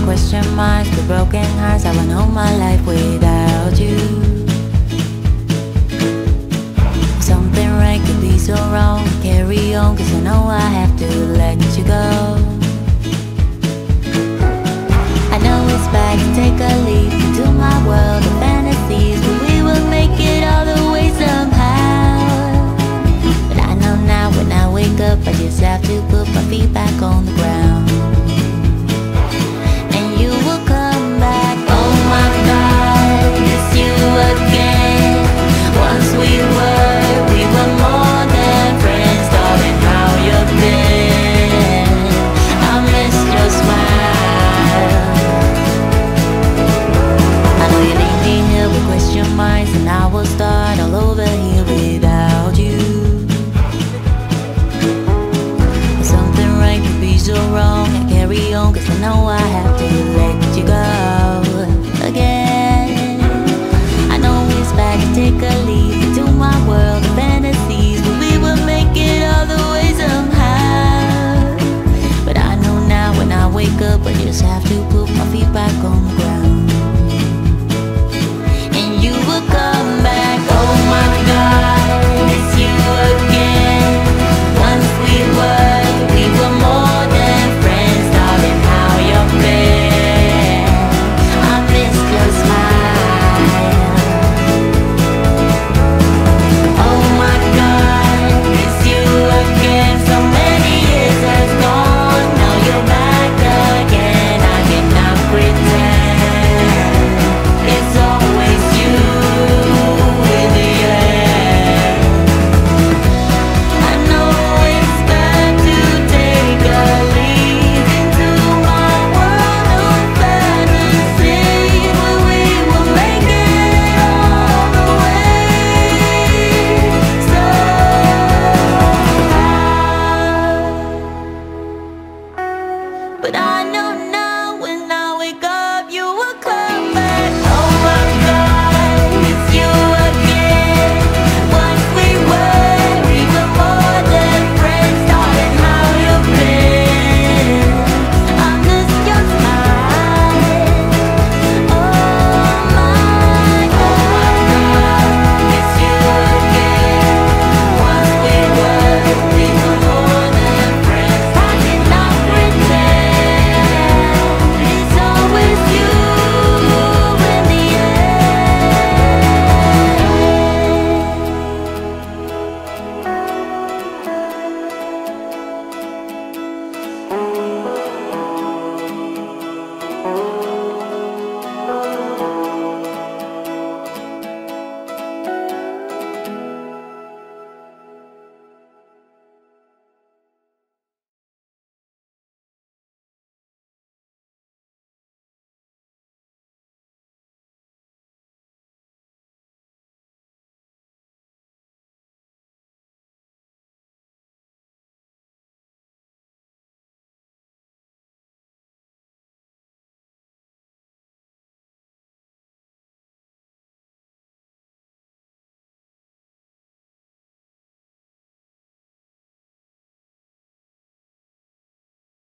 question marks, with broken hearts. I went all my life without you. Something right could be so wrong. Carry on, cause I know I have to let you go. I know it's bad to take a leap into my world of fantasies, but we will make it all the way somehow. But I know now when I wake up, I just have to put my feet back on the ground. And you will come back. Oh my God, it's you again. Once we were more than friends. Darling, how you've been, I miss your smile. I know you leave me here with question marks, and I will start all over here without you. Something right could be so wrong. I carry on, cause I know I